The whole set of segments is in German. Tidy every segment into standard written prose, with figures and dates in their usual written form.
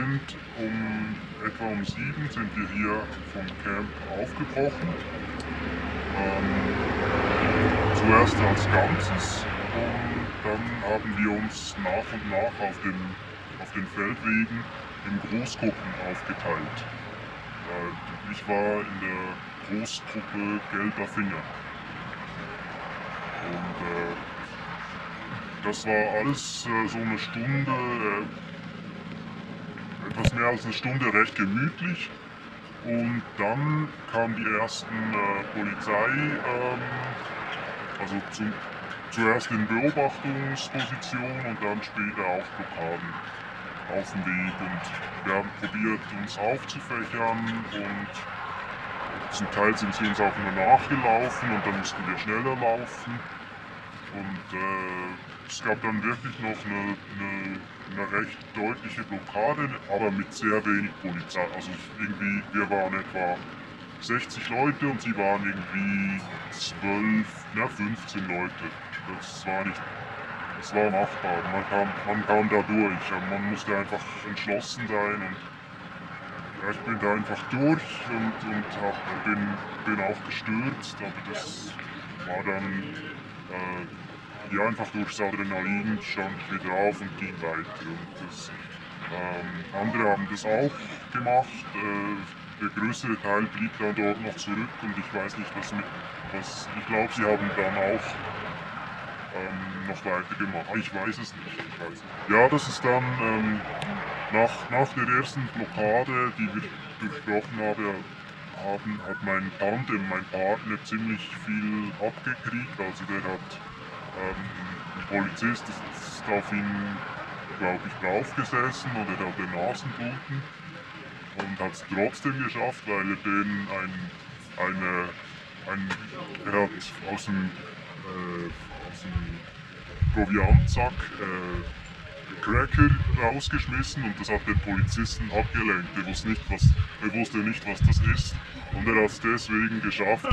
sind etwa um 7 sind wir hier vom Camp aufgebrochen. Zuerst als Ganzes und dann haben wir uns nach und nach auf den Feldwegen in Großgruppen aufgeteilt. Ich war in der Großgruppe Gelber Finger. Und das war alles so eine Stunde, etwas mehr als eine Stunde recht gemütlich. Und dann kamen die ersten Polizei, also zuerst in Beobachtungsposition und dann später auch Blockaden auf dem Weg. Und wir haben probiert, uns aufzufächern und zum Teil sind sie uns auch nur nachgelaufen und dann mussten wir schneller laufen. Und es gab dann wirklich noch eine recht deutliche Blockade, aber mit sehr wenig Polizei. Also irgendwie, wir waren etwa 60 Leute und sie waren irgendwie 15 Leute. Das war machbar. Man kam da durch. Man musste einfach entschlossen sein und ja, ich bin da einfach durch und bin auch gestürzt, aber das war dann ja, einfach durchs Adrenalin stand ich wieder auf und ging weiter. Und andere haben das auch gemacht. Der größere Teil blieb dann dort noch zurück und ich weiß nicht, ich glaube, sie haben dann auch noch weitergemacht. Ich weiß es nicht. Ja, das ist dann nach der ersten Blockade, die wir durchbrochen haben, hat mein Tandem, mein Partner, ziemlich viel abgekriegt. Also der hat ein Polizist ist auf ihn, glaube ich, draufgesessen und er hatte Nasenbluten und hat es trotzdem geschafft, weil er den er hat aus dem Proviantsack Cracker rausgeschmissen und das hat den Polizisten abgelenkt. Er wusste nicht, was das ist und er hat es deswegen geschafft.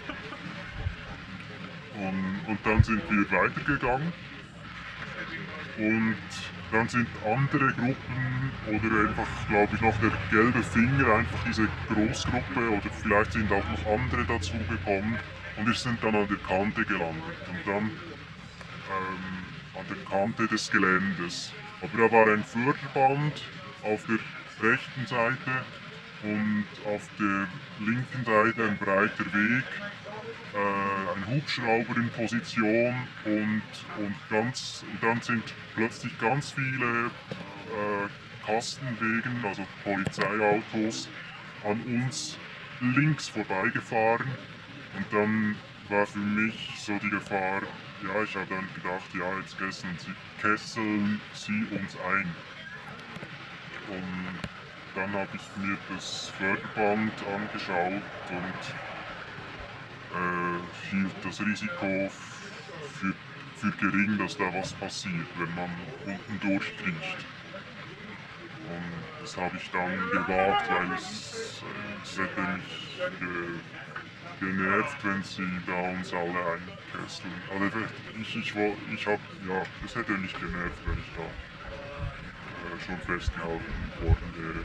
Und dann sind wir weitergegangen und dann sind andere Gruppen oder einfach, glaube ich, noch der gelbe Finger, einfach diese Großgruppe oder vielleicht sind auch noch andere dazu gekommen und wir sind dann an der Kante gelandet und dann an der Kante des Geländes. Aber da war ein Förderband auf der rechten Seite und auf der linken Seite ein breiter Weg, ein Hubschrauber in Position und dann sind plötzlich ganz viele Kastenwegen, also Polizeiautos, an uns links vorbeigefahren und dann war für mich so die Gefahr, ja, ich habe dann gedacht, ja, jetzt kesseln sie uns ein. Und dann habe ich mir das Förderband angeschaut und hielt das Risiko für gering, dass da was passiert, wenn man unten durchkriecht. Und das habe ich dann gewagt, weil es hätte mich genervt, wenn sie da uns alle einkesseln. Also ja, es hätte mich genervt, wenn ich da schon festgehalten worden wäre.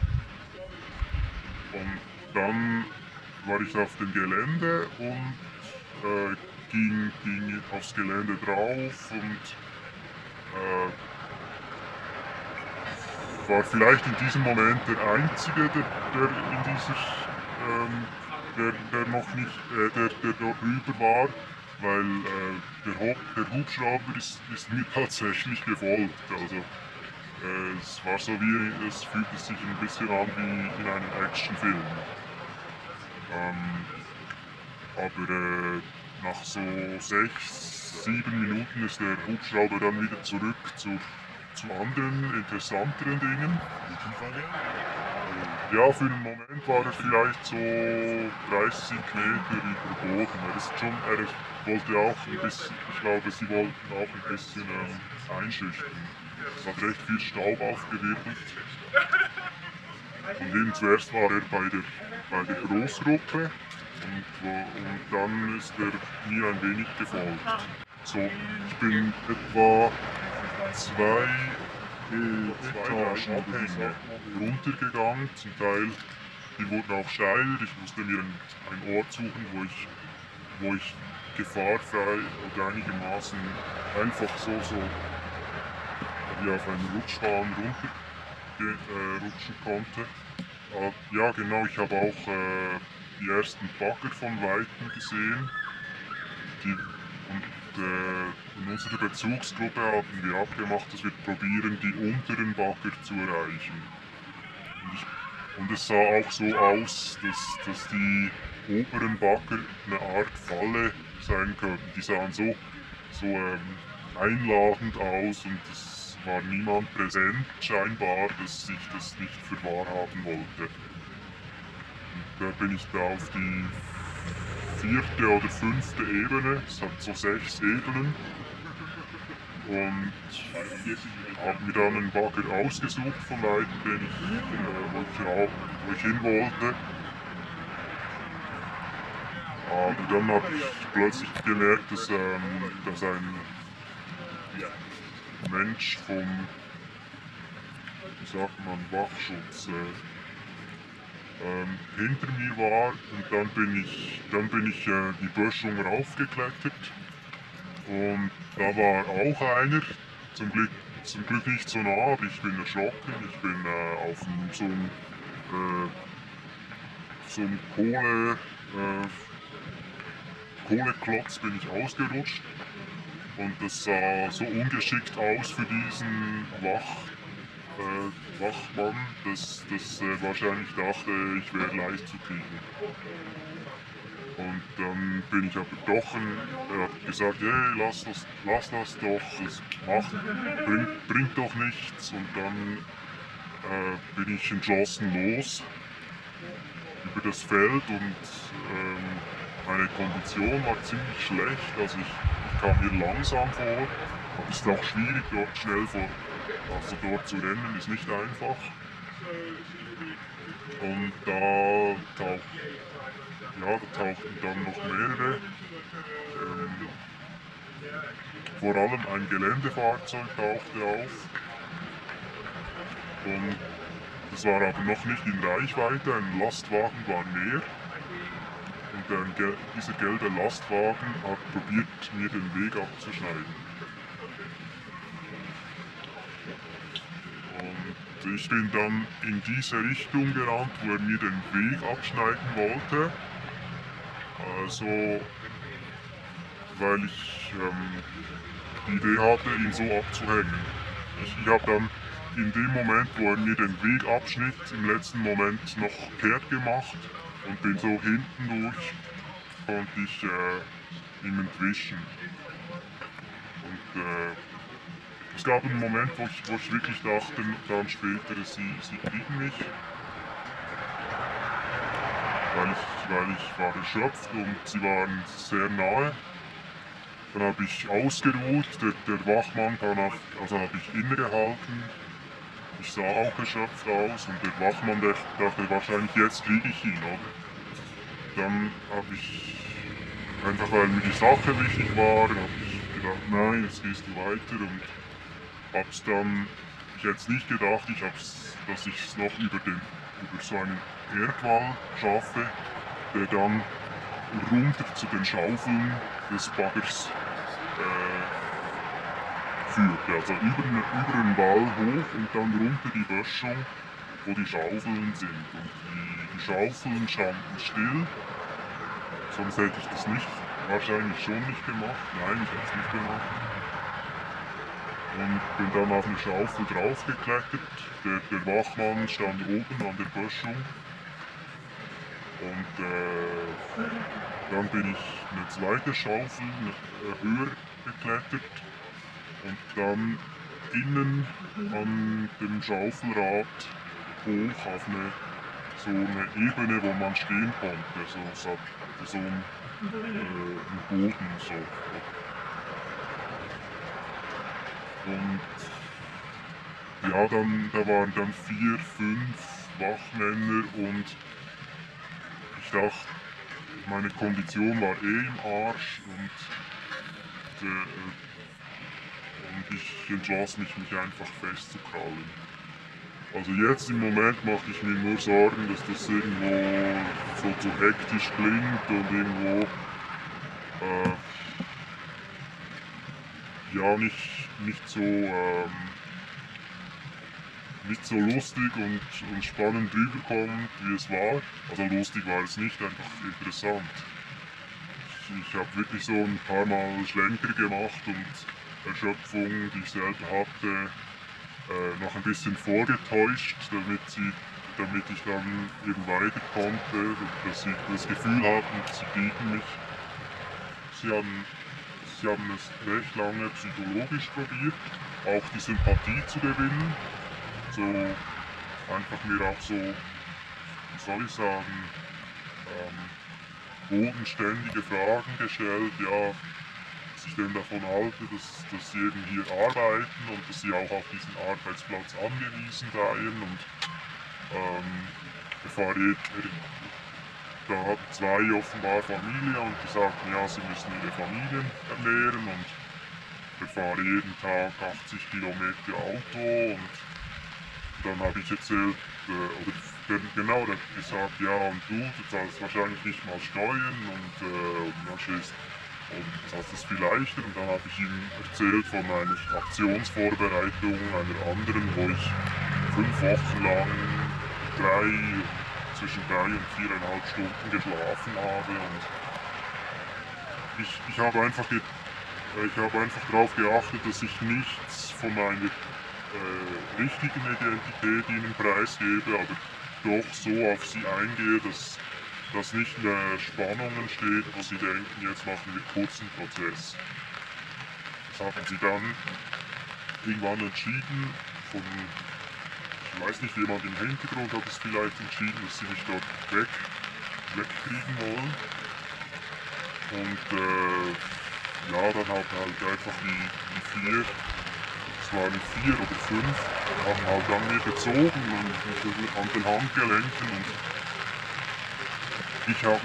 Und dann war ich auf dem Gelände und ging aufs Gelände drauf und war vielleicht in diesem Moment der Einzige, der noch nicht, der dort rüber war, weil der Hubschrauber ist mir tatsächlich gefolgt. Also es fühlte sich ein bisschen an wie in einem Actionfilm. Aber nach so 6, 7 Minuten ist der Hubschrauber dann wieder zurück zu anderen, interessanteren Dingen. Ja, für einen Moment war er vielleicht so 30 Meter über Boden. Er wollte auch ein bisschen, ich glaube, sie wollten auch ein bisschen einschüchtern. Es hat recht viel Staub aufgewirbelt. Und eben zuerst war er bei der Großgruppe und dann ist er mir ein wenig gefolgt. So, ich bin etwa Etagenabhänge runtergegangen, zum Teil, die wurden auch steiler. Ich musste mir einen Ort suchen, wo ich gefahrfrei oder einigermaßen einfach so wie auf einen Rutschbahn rutschen konnte. Ja genau, ich habe auch die ersten Bagger von Weitem gesehen. In unserer Bezugsgruppe hatten wir abgemacht, dass wir probieren, die unteren Bagger zu erreichen. Und es sah auch so aus, dass die oberen Bagger eine Art Falle sein könnten. Die sahen so einladend aus und es war niemand präsent scheinbar, dass ich das nicht für wahr haben wollte. Und da bin ich da auf die 4. oder 5. Ebene, es hat so 6 Ebenen, und habe mir dann einen Bagger ausgesucht von Weitem, wo ich hin wollte. Aber dann habe ich plötzlich gemerkt, dass ein Mensch vom, wie sagt man, Wachschutz hinter mir war, und dann bin ich die Böschung raufgeklettert, und da war auch einer, zum Glück nicht so nah, aber ich bin erschrocken. Ich bin auf so einem Kohleklotz bin ich ausgerutscht, und das sah so ungeschickt aus für diesen Wachmann, dass er wahrscheinlich dachte, ich wäre leicht zu kriegen. Und dann bin ich aber doch, er hat gesagt, hey, lass das doch, es bringt doch nichts. Und dann bin ich entschlossen los über das Feld, und meine Kondition war ziemlich schlecht, also ich kam mir langsam vor, aber es ist auch schwierig, dort dort zu rennen, ist nicht einfach. Und da tauchten dann noch mehrere, vor allem ein Geländefahrzeug tauchte auf, und das war aber noch nicht in Reichweite, ein Lastwagen war näher, und dieser gelbe Lastwagen hat probiert, mir den Weg abzuschneiden. Und ich bin dann in diese Richtung gerannt, wo er mir den Weg abschneiden wollte. Also, weil ich die Idee hatte, ihn so abzuhängen. Ich habe dann in dem Moment, wo er mir den Weg abschnitt, im letzten Moment noch kehrt gemacht und bin so hinten durch, konnte ich ihm entwischen. Und es gab einen Moment, wo ich wirklich dachte, dann später, sie kriegen mich. Weil ich war erschöpft und sie waren sehr nahe. Dann habe ich ausgeruht, der Wachmann habe ich innegehalten. Ich sah auch erschöpft aus, und der Wachmann dachte wahrscheinlich, jetzt kriege ich ihn, oder? Dann habe ich, einfach weil mir die Sache wichtig war, habe ich gedacht, nein, jetzt gehst du weiter, und hab's dann, ich hätte es nicht gedacht, dass ich es noch über so einen Erdwall schaffe, der dann runter zu den Schaufeln des Baggers führte. Also über den Wall hoch und dann runter die Böschung, wo die Schaufeln sind. Und die Schaufeln standen still, sonst hätte ich das wahrscheinlich schon nicht gemacht. Nein, ich hätte es nicht gemacht. Und bin dann auf eine Schaufel draufgeklettert. Der Wachmann stand oben an der Böschung. Und dann bin ich eine zweite Schaufel höher geklettert, und dann innen an dem Schaufelrad hoch auf so eine Ebene, wo man stehen konnte, so ein Boden. So. Und ja, da waren dann 4, 5 Wachmänner, und ich dachte, meine Kondition war im Arsch, und ich entschloss mich einfach festzukrallen. Also jetzt im Moment mache ich mir nur Sorgen, dass das irgendwo so zu hektisch klingt und irgendwo ja nicht so lustig und spannend rüberkommt, wie es war. Also lustig war es nicht, einfach interessant. Ich habe wirklich so ein paar Mal Schlenker gemacht und Erschöpfung, die ich selber hatte, noch ein bisschen vorgetäuscht, damit ich dann eben weiter konnte, dass sie das Gefühl hatten, sie kriegen mich. Sie haben es recht lange psychologisch probiert, auch die Sympathie zu gewinnen. So einfach mir auch so, wie soll ich sagen, bodenständige Fragen gestellt, ja, was ich denn davon halte, dass sie eben hier arbeiten und dass sie auch auf diesen Arbeitsplatz angewiesen seien und da hatten zwei offenbar Familie und die sagten, ja, sie müssen ihre Familien ernähren und ich fahre jeden Tag 80 Kilometer Auto und dann habe ich erzählt, genau, der hat gesagt, ja und du zahlst wahrscheinlich nicht mal Steuern und hast es viel leichter und dann habe ich ihm erzählt von einer Aktionsvorbereitung einer anderen, wo ich 5 Wochen lang zwischen 3 und 4,5 Stunden geschlafen habe und ich habe einfach darauf geachtet, dass ich nichts von meiner richtigen Identität ihnen preisgebe, aber doch so auf sie eingehe, dass nicht Spannung entsteht, wo sie denken, jetzt machen wir kurzen Prozess. Das haben sie dann irgendwann entschieden, ich weiß nicht, jemand im Hintergrund hat es vielleicht entschieden, dass sie mich dort wegkriegen wollen. Und ja, dann haben halt einfach die 4, es waren 4 oder 5, haben halt an mir gezogen und an den Handgelenken und ich habe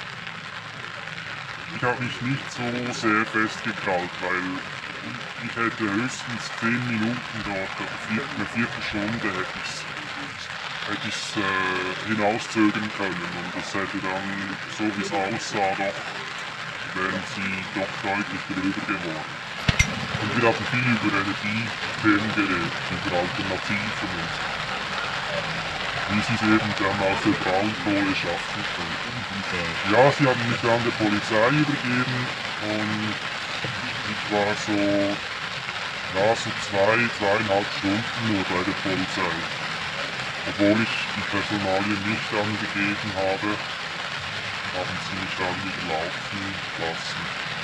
mich nicht so sehr festgekrallt, weil ich hätte höchstens 10 Minuten dort, oder eine Viertelstunde hätte ich's hinauszögern können und das hätte dann, so wie es aussah, wären sie doch deutlich drüber geworden. Und wir haben viel über Energiethemen geredet, über Alternativen und wie sie es eben dann aus der Braunkohle schaffen können. Ja, sie haben mich dann der Polizei übergeben und ich war so 2,5 Stunden nur bei der Polizei. Obwohl ich die Personalien nicht angegeben habe, haben sie mich dann wieder laufen lassen.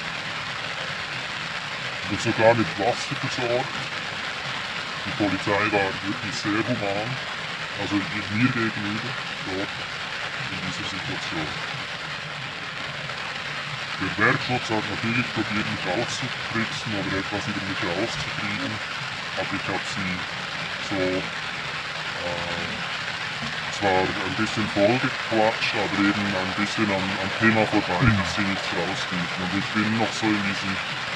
Und sogar mit Wasser versorgt. Die Polizei war wirklich sehr human, also mir gegenüber, dort in dieser Situation. Der Werkschutz hat natürlich probiert, mich auszutricksen oder etwas über mich rauszukriegen, aber ich habe sie so zwar ein bisschen vollgequatscht, aber eben ein bisschen am Thema vorbei, dass sie nichts rauskriegen. Und ich bin noch so in diesem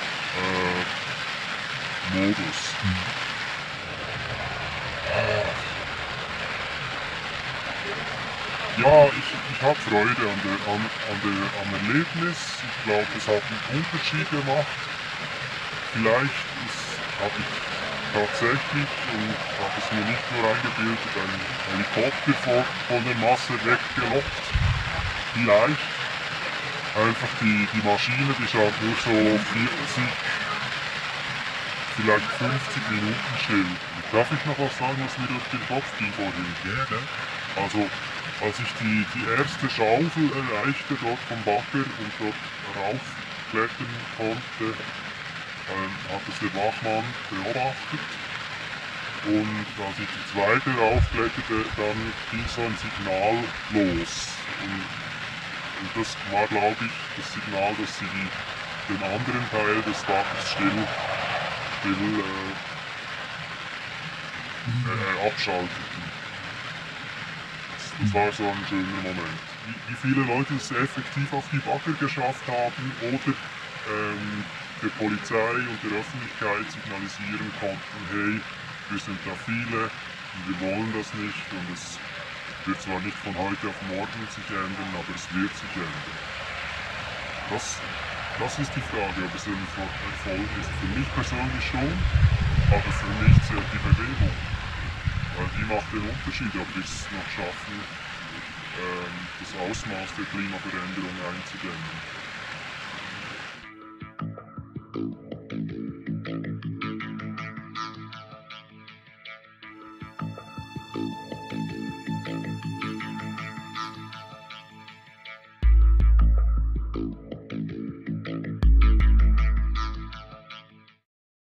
Modus. Ja, ich habe Freude am Erlebnis. Ich glaube, es hat einen Unterschied gemacht. Vielleicht habe ich tatsächlich, und habe es mir nicht nur eingebildet, einen Helikopter von der Masse weggelockt. Vielleicht. Einfach die Maschine, die stand nur so 40, vielleicht 50 Minuten still. Darf ich noch was sagen, was mir durch den Kopf ging vorhin? Gerne. Also, als ich die erste Schaufel erreichte dort vom Bagger und dort raufklettern konnte, hat es der Wachmann beobachtet. Und als ich die zweite raufkletterte, dann ging so ein Signal los. Und das war, glaube ich, das Signal, dass sie den anderen Teil des Daches still abschalteten. Das war so ein schöner Moment. Wie viele Leute es effektiv auf die Bagger geschafft haben oder der Polizei und der Öffentlichkeit signalisieren konnten, hey, wir sind da viele und wir wollen das nicht und es wird zwar nicht von heute auf morgen sich ändern, aber es wird sich ändern. Das ist die Frage, ob es ein Erfolg ist. Für mich persönlich schon, aber für mich zählt die Bewegung. Weil die macht den Unterschied, ob wir es noch schaffen, das Ausmaß der Klimaveränderung einzudämmen.